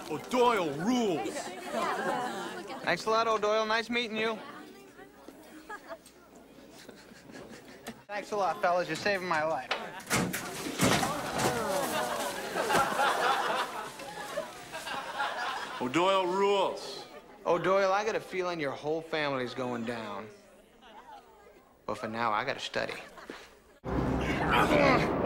O'Doyle rules. Thanks a lot, O'Doyle. Nice meeting you. Thanks a lot, fellas. You're saving my life. O'Doyle rules. O'Doyle, I got a feeling your whole family's going down. But for now, I gotta study.